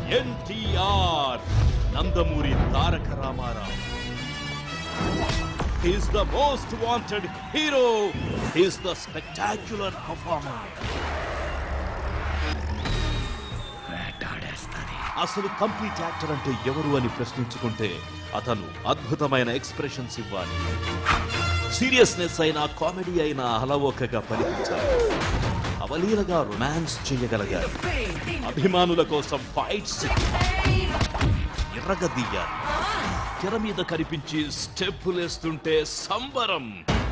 NTR Nandamuri Taraka Rama Rao. He is the most wanted hero. He is the spectacular performer. అసలు complete actor అంటే ఎవరు అని ప్రశ్నించుకుంటే అతను అద్భుతమైన ఎక్స్ప్రెషన్స్ ఇవ్వాలి, సీరియస్నెస్ అయినా కామెడీ అయినా అలవోకగా పలికించాలి, అవలీలగా రొమాన్స్ చేయగలగాలి, అభిమానుల కోసం ఫైట్స్ ఎర్రగదీయాలి, తెర మీద కనిపించి స్టెప్పులేస్తుంటే సంబరం.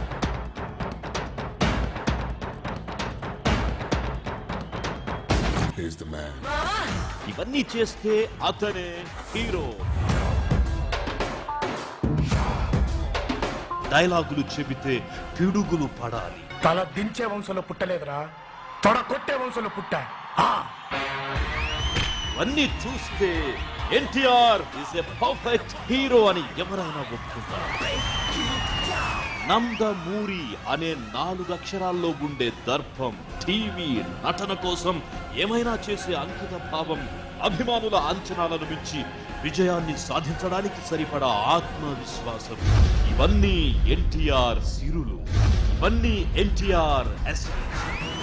ఇవన్నీ చేస్తే అతనే హీరో. డైలాగులు చెబితే పిడుగులు పడాలి. తల దించే వంశంలో పుట్టలేదురా, తొడ కొట్టే వంశంలో పుట్టా. ఇవన్నీ చూస్తే NTR is a perfect hero అని ఎవరైనా ఒప్పుకుంటారు. నందమూరి అనే 4 అక్షరాల్లో ఉండే దర్పం, టీవీ నటన కోసం ఏమైనా చేసే అంకిత భావం, అభిమానుల అంచనాలను మించి విజయాన్ని సాధించడానికి సరిపడా ఆత్మవిశ్వాసం, ఇవన్నీ ఎన్టీఆర్ సిరులు, ఇవన్నీ ఎన్టీఆర్ ఎసెన్స్.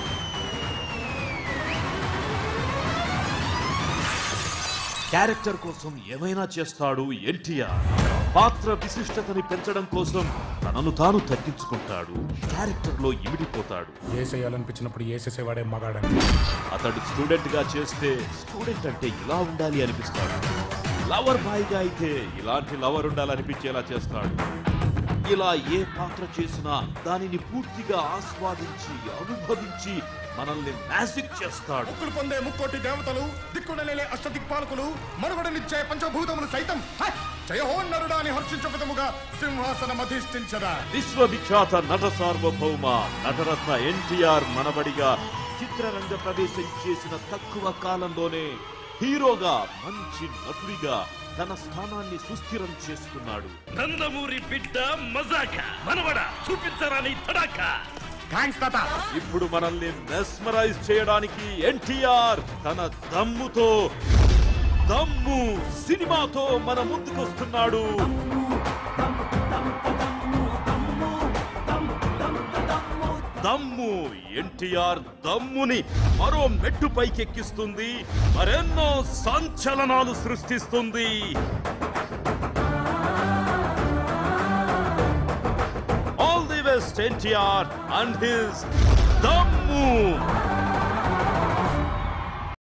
క్యారెక్టర్ కోసం ఏమైనా చేస్తాడు ఎన్టీఆర్. పాత్ర విశిష్టతని పెంచడం కోసం తనను తాను తగ్గించుకుంటాడు, క్యారెక్టర్ లో ఇమిడిపోతాడు. ఏసేయాలనిపించినప్పుడు ఏసేసేవాడే మగాడని. అతడు స్టూడెంట్ గా చేస్తే స్టూడెంట్ అంటే ఇలా ఉండాలి అనిపిస్తాడు, లవర్ బాయ్ గా అయితే ఇలాంటి లవర్ ఉండాలనిపించేలా చేస్తాడు. ఇలా ఏ పాత్ర చేసినా దానిని పూర్తిగా ఆస్వాదించి అనుభవించి మనల్ని మ్యాజిక్ చేస్తాడు. ముక్కులు పొందే ముక్కోటి దేవతలు, దిక్కుడలేలే అష్టదిక్పాలకులు, మనుగడనిచ్చే పంచభూతములు సైతం జయహోన్నరుడా అని హర్షించు విధముగా సింహాసనం అధిష్ఠించరా. విశ్వవిఖ్యాత నట సార్వభౌమ నటరత్న ఎన్టీఆర్ మనబడిగా చిత్రరంగ ప్రవేశం చేసిన తక్కువ కాలంలోనే హీరోగా, మంచి నటుడిగా తన స్థానాన్ని సుస్థిరం చేసుకున్నాడు. నందమూరి బిడ్డ మజాక మనవడ చూపించరాని తడాక. ఇప్పుడు మనల్ని మెస్మరైజ్ చేయడానికి ఎన్టీఆర్ తన దమ్ముతో, దమ్ము సినిమాతో మన ముందుకొస్తున్నాడు. దమ్ము ఎన్టీఆర్ దమ్ముని మరో మెట్టు పైకెక్కిస్తుంది, మరెన్నో సంచలనాలు సృష్టిస్తుంది. All the best NTR and his Dammu.